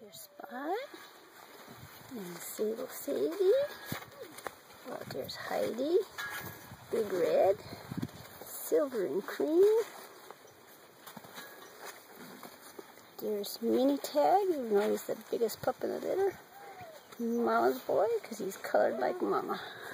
There's Spot and Sable Sadie. Well, there's Heidi, Big Red, Silver and Cream. There's Mini Tag, even though he's the biggest pup in the litter. Mama's boy, because he's colored like Mama.